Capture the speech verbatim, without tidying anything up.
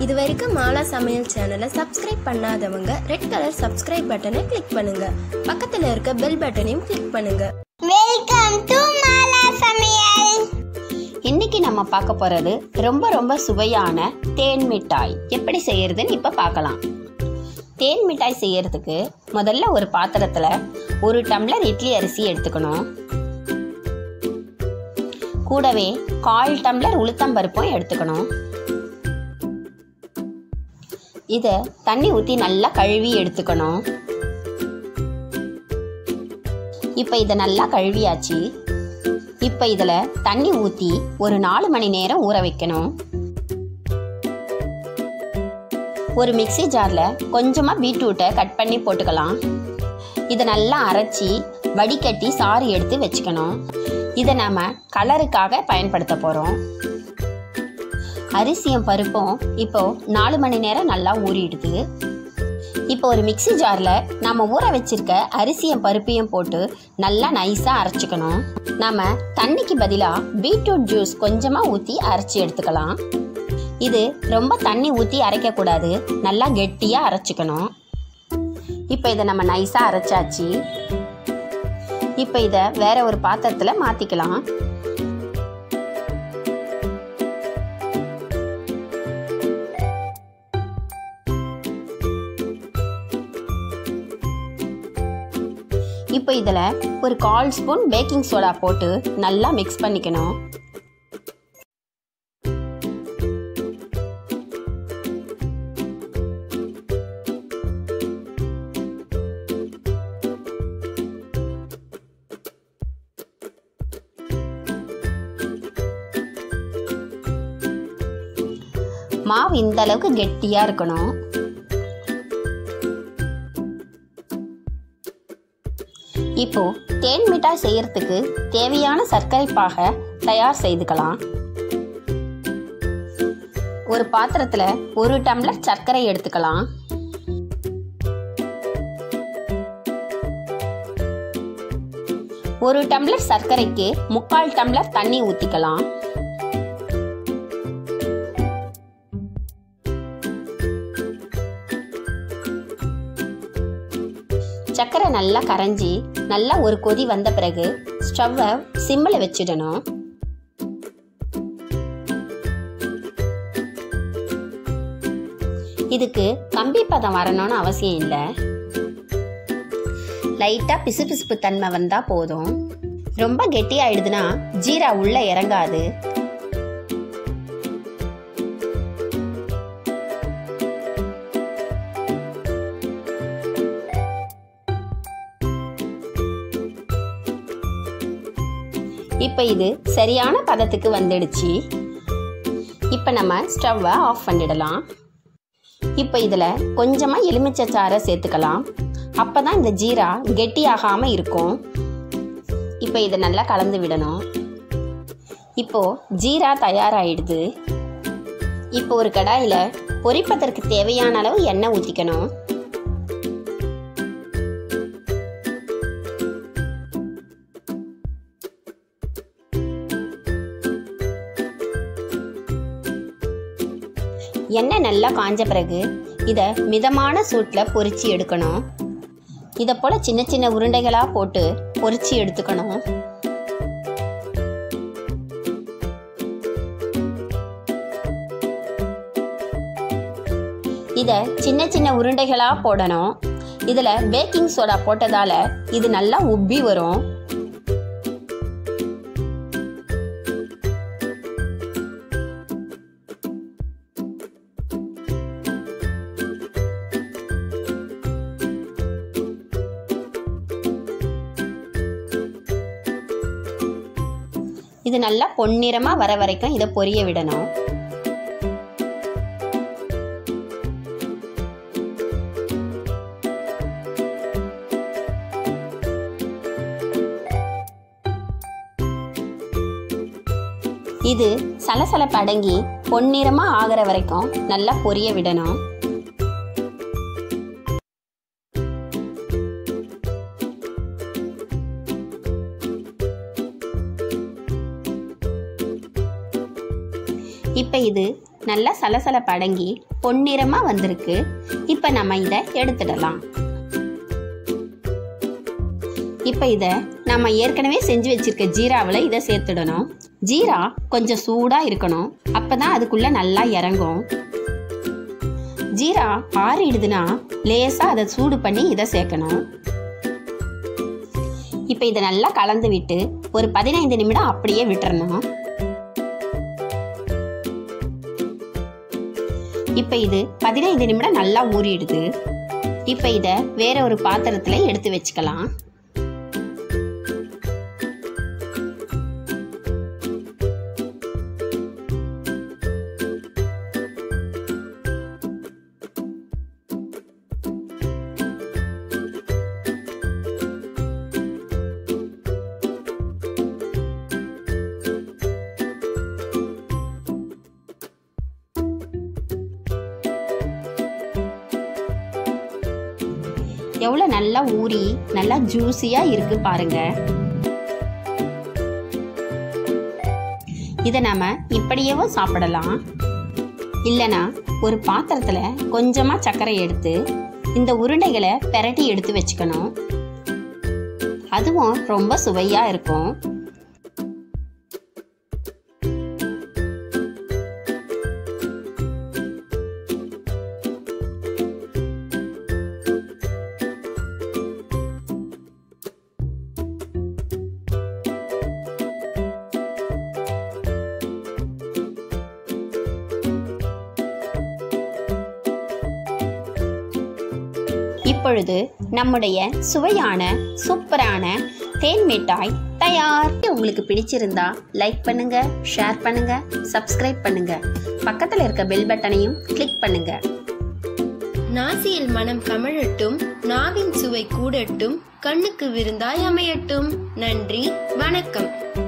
இதுவரைக்கும் மாலா சமையல் சேனலை சப்ஸ்கிரைப் பண்ணாதவங்க ரெட் கலர் சப்ஸ்கிரைப் பட்டனை கிளிக் பண்ணுங்க. பக்கத்துல இருக்க பெல் பட்டனையும் கிளிக் பண்ணுங்க. வெல்கம் டு மாலா சமையல். இன்னைக்கு நம்ம பார்க்க போறது ரொம்ப ரொம்ப சுவையான தேன் மிட்டாய் எப்படி செய்யறதுன்னு இப்ப பார்க்கலாம். தேன் மிட்டாய் செய்யறதுக்கு முதல்ல ஒரு பாத்திரத்துல ஒரு டம்ளர் இட்லி அரிசி எடுத்துக்கணும். கூடவே கால் டம்ளர் உளுத்தம்பருப்பும் எடுத்துக்கணும். இத தண்ணி ஊற்றி நல்லா கழுவி எடுத்துக்கணும். இப்போ இதை நல்லா கழுவியாச்சு. இப்போ இதில் தண்ணி ஊற்றி ஒரு நாலு மணி நேரம் ஊற வைக்கணும். ஒரு மிக்சி ஜாரில் கொஞ்சமாக பீட்ரூட்டை கட் பண்ணி போட்டுக்கலாம். இதை நல்லா அரைச்சி வடிகட்டி சாறு எடுத்து வச்சுக்கணும். இதை நாம் கலருக்காக பயன்படுத்த போகிறோம். அரிசியும் பருப்பும் இப்போ நாலு மணி நேரம் நல்லா ஊறிடுது. இப்போ ஒரு மிக்சி ஜாரில் நம்ம ஊற வச்சிருக்க அரிசியும் பருப்பையும் போட்டு நல்லா நைஸாக அரைச்சிக்கணும். நாம் தண்ணிக்கு பதிலாக பீட்ரூட் ஜூஸ் கொஞ்சமாக ஊற்றி அரைச்சி எடுத்துக்கலாம். இது ரொம்ப தண்ணி ஊற்றி அரைக்கக்கூடாது, நல்லா கெட்டியாக அரைச்சிக்கணும். இப்போ இதை நம்ம நைஸாக அரைச்சாச்சு. இப்போ இதை வேற ஒரு பாத்திரத்தில் மாற்றிக்கலாம். இப்போ இதில் ஒரு கால் ஸ்பூன் பேக்கிங் சோடா போட்டு நல்லா மிக்ஸ் பண்ணிக்கணும். மாவு இந்த அளவுக்கு கெட்டியா இருக்கணும். இப்போ தேன் மிட்டாய் செய்யறதுக்கு தேவையான சர்க்கரை பாகை தயார் செய்துக்கலாம். ஒரு பாத்திரத்துல ஒரு டம்ளர் சர்க்கரை எடுத்துக்கலாம். ஒரு டம்ளர் சர்க்கரைக்கு முக்கால் டம்ளர் தண்ணி ஊத்திக்கலாம். சர்க்கரை நல்லா கரைஞ்சி நல்லா ஒரு கொதி வந்த பிறகு ஸ்டவ்வை சிம்மில் வச்சிடணும். இதுக்கு கம்பி பதம் வரணும்னு அவசியம் இல்லை. லைட்டாக பிசுபிசுப்பு தன்மை வந்தா போதும். ரொம்ப கெட்டியாயிடுதுன்னா ஜீரா உள்ள இறங்காது. இப்போ இது சரியான பதத்துக்கு வந்துடுச்சு. இப்போ நம்ம ஸ்டவ்வை ஆஃப் பண்ணிடலாம். இப்போ இதில் கொஞ்சமாக எலுமிச்சை சாறை சேர்த்துக்கலாம். அப்போ தான் இந்த ஜீரா கெட்டியாகாமல் இருக்கும். இப்போ இதை நல்லா கலந்து விடணும். இப்போது ஜீரா தயாராகிடுது. இப்போ ஒரு கடாயில் பொரிப்பதற்கு தேவையான அளவு எண்ணெய் ஊற்றிக்கணும். எண்ணெய் நல்லா காஞ்ச பிறகு இதை மிதமான சூட்டில் பொரிச்சு எடுக்கணும். இதை போல் சின்ன சின்ன உருண்டைகளாக போட்டு பொரிச்சு எடுத்துக்கணும். இதை சின்ன சின்ன உருண்டைகளாக போடணும். இதில் பேக்கிங் சோடா போட்டதால் இது நல்லா உப்பி வரும். இது நல்லா பொன்னிறமா வர வரைக்கும் இதை பொரிய விடணும். இது சலசலப்பு அடங்கி பொன்னிறமா ஆகிற வரைக்கும் நல்லா பொரிய விடணும். இப்போ இது நல்லா சலசல படங்கி பொன்னிறமா வந்திருக்கு. இப்போ நம்ம இதை எடுத்துடலாம். இப்போ இதை நம்ம ஏற்கனவே செஞ்சு வச்சிருக்க ஜீராவில் இதை சேர்த்துடணும். ஜீரா கொஞ்சம் சூடாக இருக்கணும், அப்போ தான் அதுக்குள்ளே நல்லா இறங்கும். ஜீரா ஆறிடுதுன்னா லேசாக அதை சூடு பண்ணி இதை சேர்க்கணும். இப்போ இதை நல்லா கலந்து விட்டு ஒரு பதினைந்து நிமிடம் அப்படியே விட்டுறணும். இப்போ இது பதினைந்து நிமிடம் நல்லா ஊறிடுது. இப்போ இதை வேற ஒரு பாத்திரத்தில் எடுத்து வச்சுக்கலாம். எவ்வளோ நல்லா ஊறி நல்லா ஜூஸியாக இருக்கு பாருங்க. இதை நம்ம இப்படியேவும் சாப்பிடலாம். இல்லைனா ஒரு பாத்திரத்தில் கொஞ்சமாக சர்க்கரை எடுத்து இந்த உருண்டைகளை பெரட்டி எடுத்து வச்சுக்கணும். அதுவும் ரொம்ப சுவையாக இருக்கும். இப்பொழுது நம்முடைய சுவையான சூப்பரான தேன் மிட்டாய் தயார். உங்களுக்கு பிடிச்சிருந்தா லைக் பண்ணுங்க, ஷேர் பண்ணுங்க, சப்ஸ்கிரைப் பண்ணுங்க. பக்கத்தில் இருக்க பெல் பட்டனையும் கிளிக் பண்ணுங்க. நாசியில் மனம் கமழட்டும், நாவின் சுவை கூடட்டும், கண்ணுக்கு விருந்தாய் அமையட்டும். நன்றி, வணக்கம்.